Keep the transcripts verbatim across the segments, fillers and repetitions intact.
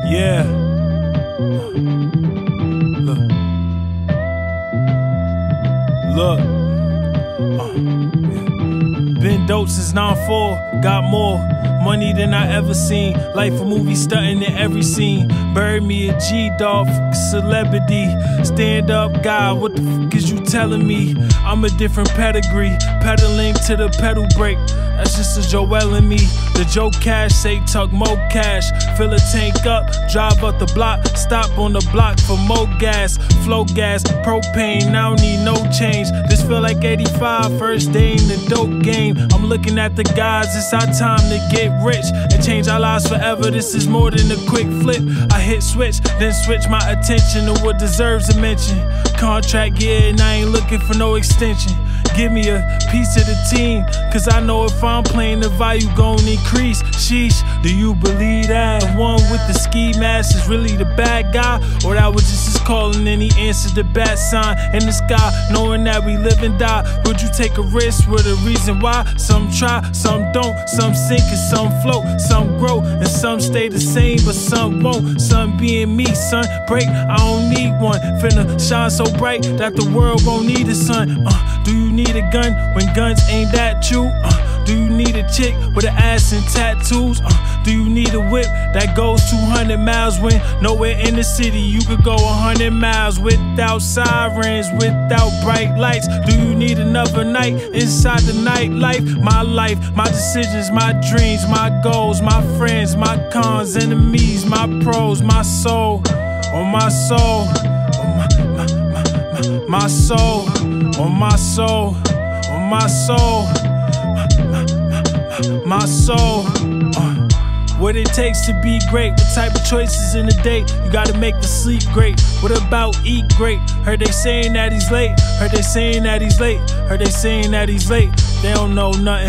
Yeah. Look. Look. Uh, yeah. Been dope since nine four. Got more money than I ever seen. Life a movie stunting in every scene. Bury me a G-Dog, celebrity. Stand up guy, what the fuck is you telling me? I'm a different pedigree. Pedaling to the pedal brake. That's just a Joel and me. The Joe Cash say tuck more cash. Fill a tank up, drive up the block. Stop on the block for more gas. Flow gas, propane, I don't need no change. This feel like eighty-five, first day in the dope game. I'm looking at the guys, it's our time to get rich and change our lives forever. This is more than a quick flip. I hit switch, then switch my attention to what deserves a mention. Contract, yeah, and I ain't looking for no extension. Give me a piece of the team, cause I know if I'm playing the value gon' increase. Sheesh, do you believe that? The one with the ski mask is really the bad guy? Or that was just his calling and he answered the bat sign in the sky, knowing that we live and die? Would you take a risk with a reason why? Some try, some don't, some sink and some float, some grow and some stay the same, but some won't. Some being me, son, break, I don't need one. Finna shine so bright that the world gon' need a sun. Uh, do you need a gun when guns ain't at you? Uh, do you need a chick with an ass and tattoos? Uh, do you need a whip that goes two hundred miles when nowhere in the city you could go one hundred miles without sirens, without bright lights? Do you need another night inside the nightlife? My life, my decisions, my dreams, my goals, my friends, my cons, enemies, my pros, my soul, on my soul, on my, my, my, my, my soul, on my soul, on my soul, my, my, my, my soul. Uh. What it takes to be great, what type of choices in the day? You gotta make the sleep great. What about eat great? Heard they saying that he's late. Heard they saying that he's late. Heard they saying that he's late. They don't know nothing.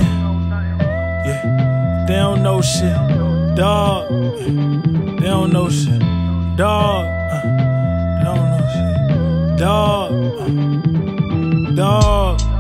Yeah, they don't know shit. Dog. They don't know shit. Dog. Uh, they don't know shit. Dog. Uh, dog.